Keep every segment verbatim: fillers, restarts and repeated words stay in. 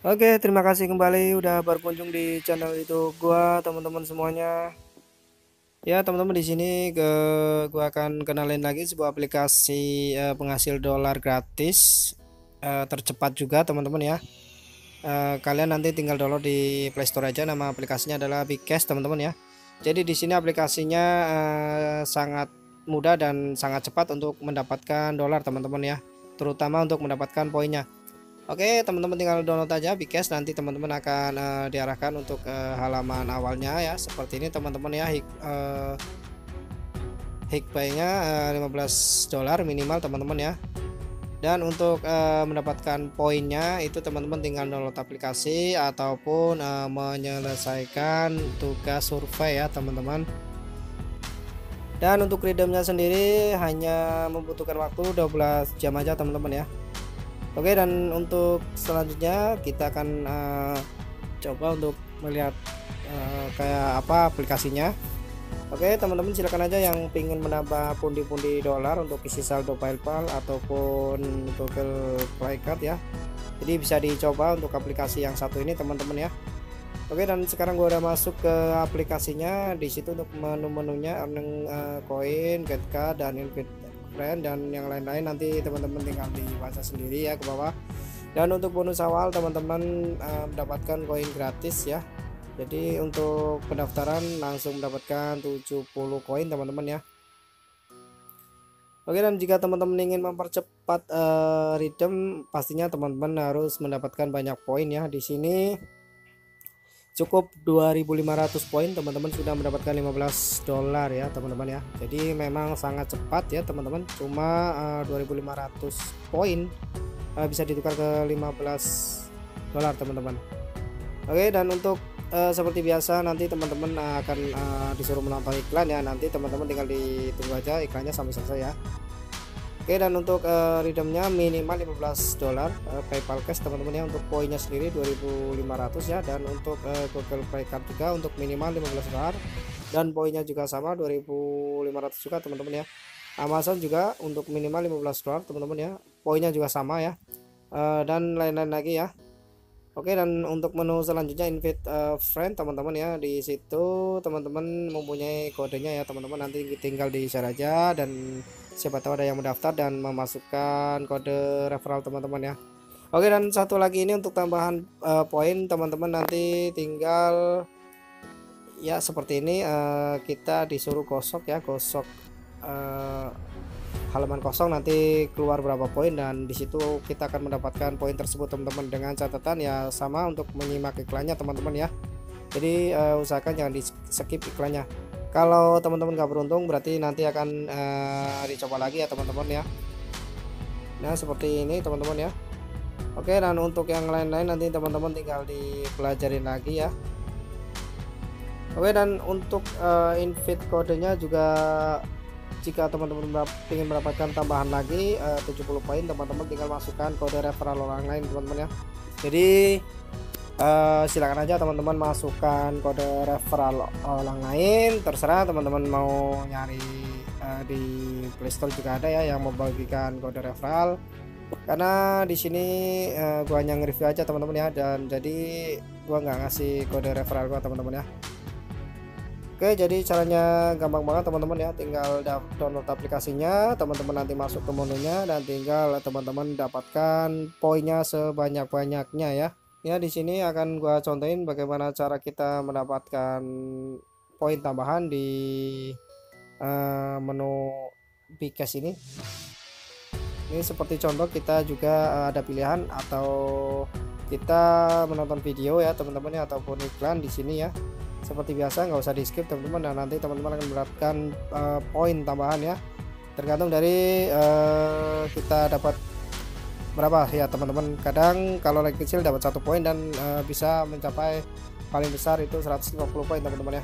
Oke, terima kasih kembali udah berkunjung di channel YouTube gua, teman-teman semuanya. Ya, teman-teman di sini ke gua akan kenalin lagi sebuah aplikasi eh, penghasil dolar gratis eh, tercepat juga, teman-teman ya. Eh, kalian nanti tinggal download di Play Store aja, nama aplikasinya adalah Bcash, teman-teman ya. Jadi di sini aplikasinya eh, sangat mudah dan sangat cepat untuk mendapatkan dolar, teman-teman ya. Terutama untuk mendapatkan poinnya. Oke, teman-teman tinggal download aja Bcash, nanti teman-teman akan uh, diarahkan untuk uh, halaman awalnya ya. Seperti ini teman-teman ya. Hik, uh, Hikpay-nya uh, lima belas dolar minimal, teman-teman ya. Dan untuk uh, mendapatkan poinnya itu teman-teman tinggal download aplikasi ataupun uh, menyelesaikan tugas survei ya, teman-teman. Dan untuk redeemnya sendiri hanya membutuhkan waktu dua belas jam aja, teman-teman ya. Oke, dan untuk selanjutnya kita akan uh, coba untuk melihat uh, kayak apa aplikasinya. Oke, teman-teman silakan aja yang ingin menambah pundi-pundi dolar untuk isi saldo PayPal ataupun Google Play Card ya. Jadi bisa dicoba untuk aplikasi yang satu ini, teman-teman ya. Oke, dan sekarang gua udah masuk ke aplikasinya. Di situ untuk menu-menunya earning uh, koin, get card, dan invite friend dan yang lain-lain nanti teman-teman tinggal dibaca sendiri ya ke bawah. Dan untuk bonus awal teman-teman uh, mendapatkan koin gratis ya. Jadi untuk pendaftaran langsung mendapatkan tujuh puluh koin, teman-teman ya. Oke, dan jika teman-teman ingin mempercepat uh, redeem, pastinya teman-teman harus mendapatkan banyak poin ya. Di sini cukup dua ribu lima ratus poin, teman-teman sudah mendapatkan lima belas dolar ya, teman-teman ya. Jadi memang sangat cepat ya, teman-teman. Cuma uh, dua ribu lima ratus poin uh, bisa ditukar ke lima belas dolar, teman-teman. Oke, dan untuk uh, seperti biasa nanti teman-teman akan uh, disuruh menonton iklan ya. Nanti teman-teman tinggal ditunggu aja iklannya sampai selesai ya. Oke, dan untuk uh, redeemnya minimal lima belas dolar uh, PayPal Cash, teman-teman ya. Untuk poinnya sendiri dua ribu lima ratus ya, dan untuk uh, Google Play Card juga untuk minimal lima belas dolar dan poinnya juga sama dua ribu lima ratus juga, teman-teman ya. Amazon juga untuk minimal lima belas dolar, teman-teman ya. Poinnya juga sama ya. Uh, dan lain-lain lagi ya. Oke, dan untuk menu selanjutnya invite uh, friend, teman-teman ya. Di situ teman-teman mempunyai kodenya ya, teman-teman. Nanti tinggal di share aja dan siapa tahu ada yang mendaftar dan memasukkan kode referral, teman-teman ya. Oke, dan satu lagi ini untuk tambahan uh, poin, teman-teman. Nanti tinggal ya seperti ini, uh, kita disuruh gosok ya, gosok uh, halaman kosong, nanti keluar berapa poin dan disitu kita akan mendapatkan poin tersebut, teman-teman. Dengan catatan ya sama untuk menyimak iklannya, teman-teman ya. Jadi uh, usahakan jangan di skip iklannya. Kalau teman-teman gak beruntung berarti nanti akan uh, dicoba lagi ya, teman-teman ya. Nah seperti ini, teman-teman ya. Oke, dan untuk yang lain-lain nanti teman-teman tinggal dipelajarin lagi ya. Oke, dan untuk uh, invite kodenya juga, jika teman-teman ingin mendapatkan tambahan lagi uh, tujuh puluh poin, teman-teman tinggal masukkan kode referral orang lain, teman-teman ya. Jadi uh, silakan aja teman-teman masukkan kode referral orang lain, terserah teman-teman mau nyari uh, di Play Store juga ada ya yang membagikan kode referral. Karena di sini uh, gua hanya nge-review aja, teman-teman ya, dan jadi gua nggak ngasih kode referral gua, teman-teman ya. Oke, jadi caranya gampang banget, teman-teman ya. Tinggal download aplikasinya, teman-teman nanti masuk ke menunya dan tinggal teman-teman dapatkan poinnya sebanyak-banyaknya ya. Ya, di sini akan gua contohin bagaimana cara kita mendapatkan poin tambahan di uh, menu Bcash ini. Ini seperti contoh, kita juga uh, ada pilihan atau kita menonton video ya, teman-teman ya, ataupun iklan di sini ya. Seperti biasa nggak usah di skip, teman-teman, dan nanti teman-teman akan mendapatkan uh, poin tambahan ya, tergantung dari uh, kita dapat berapa ya, teman-teman. Kadang kalau lagi kecil dapat satu poin dan uh, bisa mencapai paling besar itu seratus lima puluh poin, teman-teman ya.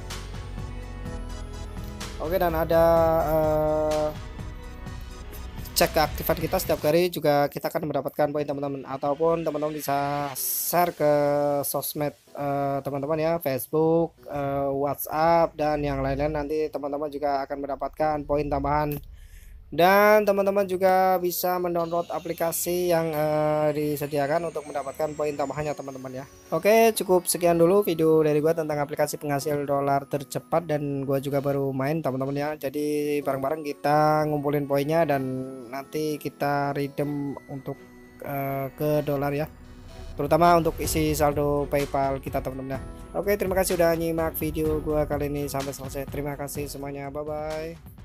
Oke, dan ada uh, cek keaktifan kita setiap hari juga kita akan mendapatkan poin, teman-teman, ataupun teman-teman bisa share ke sosmed teman-teman uh, ya, Facebook, uh, WhatsApp dan yang lain-lain. Nanti teman-teman juga akan mendapatkan poin tambahan Dan teman-teman juga bisa mendownload aplikasi yang uh, disediakan untuk mendapatkan poin tambahannya teman-teman ya. Oke, cukup sekian dulu video dari gua tentang aplikasi penghasil dolar tercepat, dan gua juga baru main teman-teman ya. Jadi bareng-bareng kita ngumpulin poinnya dan nanti kita redeem untuk uh, ke dolar ya. Terutama untuk isi saldo PayPal kita teman-teman ya. Oke, terima kasih udah nyimak video gua kali ini sampai selesai. Terima kasih semuanya. Bye bye.